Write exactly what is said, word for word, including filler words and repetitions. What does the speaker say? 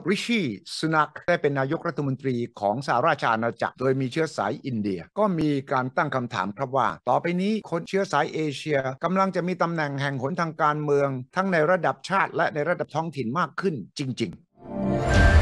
ริชีสุนักได้เป็นนายกรัฐมนตรีของสหราชอาณาจักรโดยมีเชื้อสายอินเดียก็มีการตั้งคำถามครับว่าต่อไปนี้คนเชื้อสายเอเชียกำลังจะมีตำแหน่งแห่งหนทางการเมืองทั้งในระดับชาติและในระดับท้องถิ่นมากขึ้นจริงๆ